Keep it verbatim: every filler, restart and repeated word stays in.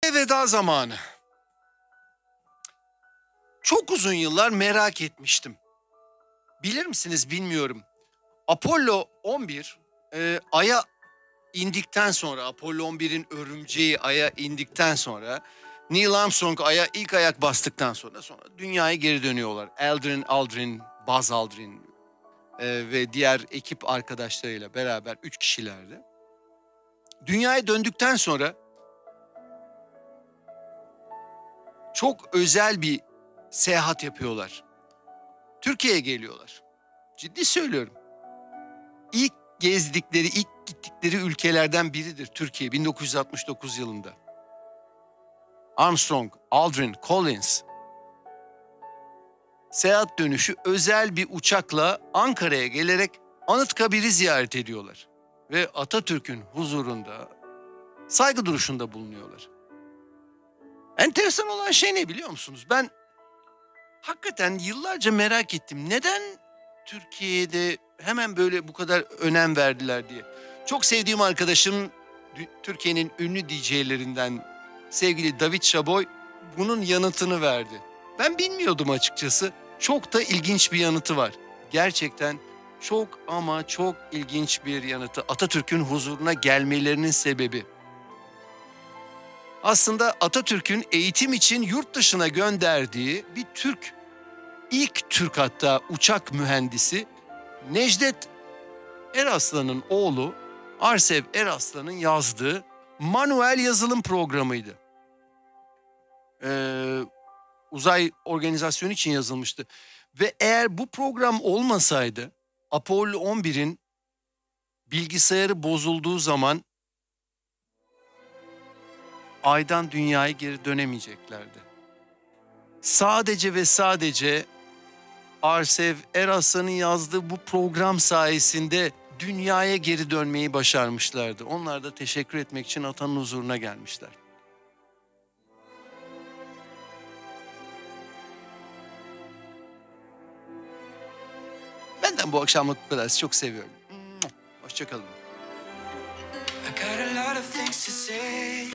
Veda zamanı. Çok uzun yıllar merak etmiştim. Bilir misiniz bilmiyorum. Apollo on bir e, Ay'a indikten sonra, Apollo on birin örümceği Ay'a indikten sonra, Neil Armstrong Ay'a ilk ayak bastıktan sonra sonra dünyaya geri dönüyorlar. Aldrin, Aldrin, Buzz Aldrin e, ve diğer ekip arkadaşlarıyla beraber üç kişilerdi. Dünyaya döndükten sonra çok özel bir seyahat yapıyorlar. Türkiye'ye geliyorlar. Ciddi söylüyorum. İlk gezdikleri, ilk gittikleri ülkelerden biridir Türkiye bin dokuz yüz altmış dokuz yılında. Armstrong, Aldrin, Collins seyahat dönüşü özel bir uçakla Ankara'ya gelerek Anıtkabir'i ziyaret ediyorlar. Ve Atatürk'ün huzurunda saygı duruşunda bulunuyorlar. Enteresan olan şey ne biliyor musunuz? Ben hakikaten yıllarca merak ettim. Neden Türkiye'de hemen böyle bu kadar önem verdiler diye. Çok sevdiğim arkadaşım Türkiye'nin ünlü D J'lerinden sevgili David Şaboy bunun yanıtını verdi. Ben bilmiyordum açıkçası. Çok da ilginç bir yanıtı var. Gerçekten çok ama çok ilginç bir yanıtı. Atatürk'ün huzuruna gelmelerinin sebebi. Aslında Atatürk'ün eğitim için yurt dışına gönderdiği bir Türk, ilk Türk hatta uçak mühendisi Necdet Eraslan'ın oğlu Arsev Eraslan'ın yazdığı manuel yazılım programıydı. Ee, uzay organizasyonu için yazılmıştı. Ve eğer bu program olmasaydı Apollo on birin bilgisayarı bozulduğu zaman Ay'dan dünyaya geri dönemeyeceklerdi. Sadece ve sadece Arsev Eraslan'ın yazdığı bu program sayesinde dünyaya geri dönmeyi başarmışlardı. Onlar da teşekkür etmek için atanın huzuruna gelmişler. Benden bu akşamlık bu kadar. Sizi çok seviyorum. Hoşça kalın.